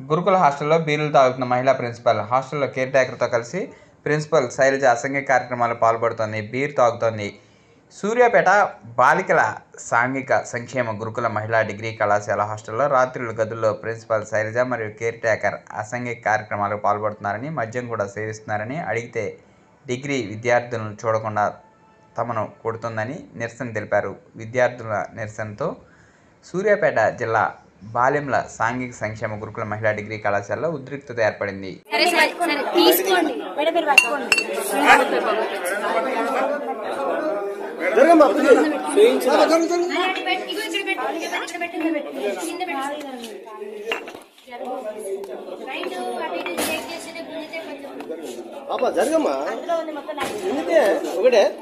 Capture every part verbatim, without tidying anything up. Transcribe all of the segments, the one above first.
గురుకుల హాస్టల్లో బీర్లు తాగుతున్న మహిళా ప్రిన్సిపల్. హాస్టల్లో కేర్ టేకర్తో కలిసి ప్రిన్సిపల్ శైలజ అసంఘిక కార్యక్రమాల్లో పాల్పడుతోంది. బీర్ తాగుతోంది. సూర్యాపేట బాలికల సాంఘిక సంక్షేమ గురుకుల మహిళా డిగ్రీ కళాశాల హాస్టల్లో రాత్రులు గదుల్లో ప్రిన్సిపల్ శైలజ మరియు కేర్ టేకర్ అసంఘిక కార్యక్రమాలకు పాల్పడుతున్నారని, మద్యం కూడా సేవిస్తున్నారని, అడిగితే డిగ్రీ విద్యార్థులను చూడకుండా తమను కొడుతుందని నిరసన తెలిపారు. విద్యార్థుల నిరసనతో సూర్యాపేట జిల్లా బాలెంల సాంఘిక సంక్షేమ గురుకుల మహిళా డిగ్రీ కళాశాలలో ఉద్రిక్తత ఏర్పడింది. జరగమ్మా ఒకటే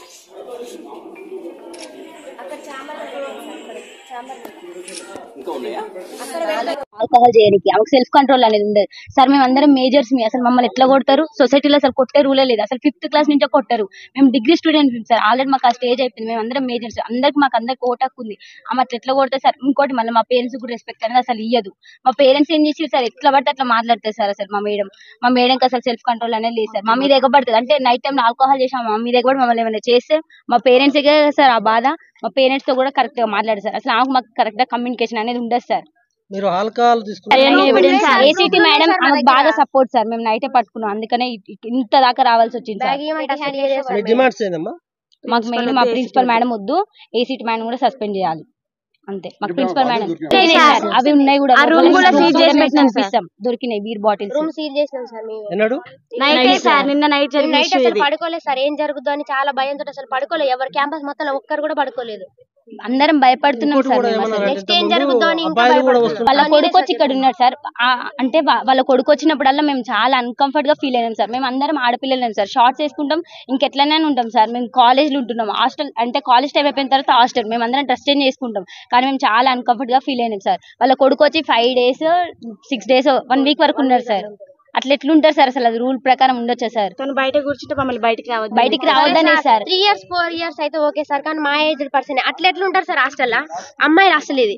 ఆల్కహాల్ చేయడానికి ఆమెకు సెల్ఫ్ కంట్రోల్ అనేది ఉండదు సార్. మేము అందరం మేజర్స్ మీ అసలు మమ్మల్ని ఎట్లా కొడతారు? సొసైటీలో అసలు కొట్టే రూలే లేదు. అసలు ఫిఫ్త్ క్లాస్ నుంచే కొట్టారు. మేము డిగ్రీ స్టూడెంట్స్ సార్. ఆల్రెడీ మాకు ఆ స్టేజ్ అయిపోయింది. మేము అందరం మేజర్స్, అందరికి మాకు అందరికి ఓటాకు ఉంది. ఆమె అట్లా ఎట్లా కొడతారు సార్? ఇంకోటి మళ్ళీ మా పేరెంట్స్ కూడా రెస్పెక్ట్ అనేది అసలు ఇయ్యదు. మా పేరెంట్స్ ఏం చేసి సార్ ఎట్లా పడితే అట్లా మాట్లాడతారు సార్. అసలు మా మేడం మా మేడంకి అసలు సెల్ఫ్ కంట్రోల్ అనేది లేదు సార్. మా మీద ఎగబడుతుంది. అంటే నైట్ టైం ఆల్కహాల్ చేసాం, మా మీద ఎగబడి మమ్మల్ని ఏమైనా చేస్తే మా పేరెంట్స్ సార్ ఆ బాధ. మా పేరెంట్స్ తో కూడా కరెక్ట్ గా మాట్లాడారు సార్. అసలు మాకు కరెక్ట్ గా కమ్యూనికేషన్ అనేది ఉండదు సార్. మీరు ఆల్కహాల్ ఏసీటీ మేడం ఆమెకు బాగా సపోర్ట్ సార్. మేము నైటే పట్టుకున్నాం, అందుకనే ఇంత దాకా రావాల్సి వచ్చింది సార్. మాకు మెయిన్ మా ప్రిన్సిపల్ మేడం వద్దు, ఏసీటీ మేడం కూడా సస్పెండ్ చేయాలి అంతే. మాకు ప్రిన్సిపల్ మేడం అవి ఉన్నాయి కూడా దొరికినాయి బీర్ బాటిల్స్ రూమ్ సీల్ చేసినాం సార్. మేము నిన్న నైట్ నైట్ అసలు పడుకోలేదు సార్. ఏం జరుగుతుందో అని చాలా భయంతో అసలు పడుకోలేదు. ఎవరు క్యాంపస్ మొత్తం ఒక్కరు కూడా పడుకోలేదు. అందరం భయపడుతున్నాం సార్. నెక్స్ట్ ఏం జరుగుతుందో అని వాళ్ళ కొడుకు వచ్చి ఇక్కడ ఉన్నాడు సార్. అంటే వాళ్ళ కొడుకు వచ్చినప్పుడల్లా మేము చాలా అన్కంఫర్ట్ గా ఫీల్ అయినాం సార్. మేము అందరం ఆడపిల్లలేం సార్. షార్ట్స్ వేసుకుంటాం, ఇంకెట్లనే ఉంటాం సార్. మేము కాలేజ్ లో ఉంటున్నాం. హాస్టల్ అంటే కాలేజ్ టైం అయిపోయిన తర్వాత హాస్టల్ మేము అందరం డ్రెస్ చేంజ్ చేసుకుంటాం. కానీ మేము చాలా అన్కంఫర్ట్ గా ఫీల్ అయినాం సార్. వాళ్ళ కొడుకు వచ్చి five days six days one week వరకు ఉన్నారు సార్. అట్లా ఎట్లుంటారు సార్? అసలు అది రూల్ ప్రకారం ఉండొచ్చా సార్? తను బయట కూర్చుంటే మమ్మల్ని బయటికి రావద్దు బయటికి రావద్దనే sir. Three years four years అయితే ఓకే సార్, కానీ మా ఏజ్ పర్సన్ అట్లా ఎట్లుంటారు సార్ హాస్టల్? అమ్మాయిలు అసలు ఇది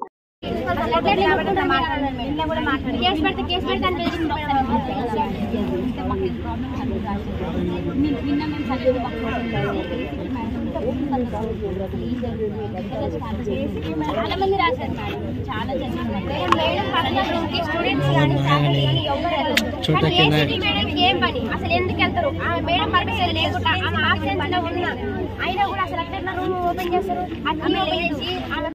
చాలా మంది రాశారు మేడం, చాలా ఏం పని అసలు ఎందుకు వెళ్తారు? మేడం పర్మిషన్ లేకుండా ఆమె ఆబ్సెంట్ లో ఉన్నా అయినా కూడా అసలు అట్లా రూమ్ ఓపెన్ చేస్తారు.